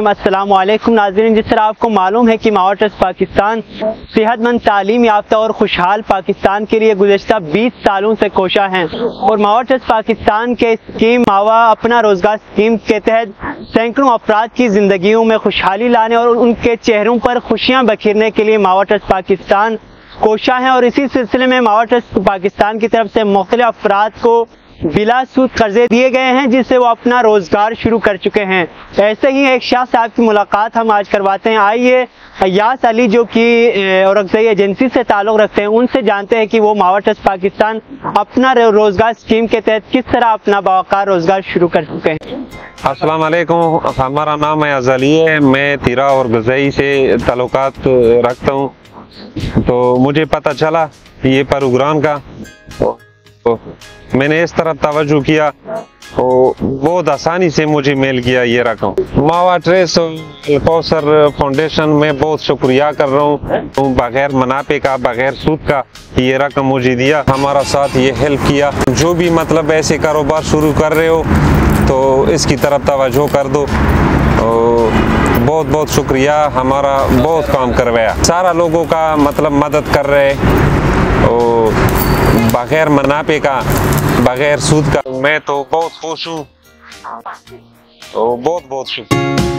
रहीम। अस्सलाम वालेकुम नाज़रीन, जिस तरह आपको मालूम है कि मावा ट्रस्ट पाकिस्तान सेहतमंद, तालीम याफ्ता और खुशहाल पाकिस्तान के लिए गुज़श्ता 20 सालों से कोशा है और मावा ट्रस्ट पाकिस्तान के स्कीम मावा अपना रोजगार स्कीम के तहत सैकड़ों अफराद की जिंदगियों में खुशहाली लाने और उनके चेहरों पर खुशियाँ बखेरने के लिए मावा ट्रस्ट पाकिस्तान कोशा है। और इसी सिलसिले में मावा ट्रस्ट पाकिस्तान की तरफ से मुख्तलिफ अफराद को बिला सूद कर्जे दिए गए हैं, जिससे वो अपना रोजगार शुरू कर चुके हैं। ऐसे ही एक शाह साहब की मुलाकात हम आज करवाते हैं। आइए अयास अली जो कि औरंगज़ई एजेंसी से ताल्लुक़ रखते हैं, उनसे जानते हैं कि वो मावा ट्रस्ट पाकिस्तान अपना रोजगार स्कीम के तहत किस तरह अपना बावकार रोजगार शुरू कर चुके हैं। अस्सलाम वालेकुम, हमारा नाम है अज़ली है। मैं तिरा और गज़ई से ताल्लुकात रखता हूँ। तो मुझे पता चला ये प्रोग्राम का, तो मैंने इस तरफ तवज्जो किया और बहुत आसानी से मुझे मिल गया ये रकम। मावा ट्रस्ट कौसर फाउंडेशन में बहुत शुक्रिया कर रहा हूँ। बगैर मुनाफे का, बगैर सूद का ये रकम मुझे दिया, हमारा साथ ये हेल्प किया। जो भी मतलब ऐसे कारोबार शुरू कर रहे हो तो इसकी तरफ तवज्जो कर दो। बहुत बहुत शुक्रिया, हमारा बहुत काम करवाया। सारा लोगों का मतलब मदद कर रहे और बगैर मुनाफे का, बगैर सूद का। मैं तो बहुत खुश हूँ। बहुत बहुत शुक्रिया।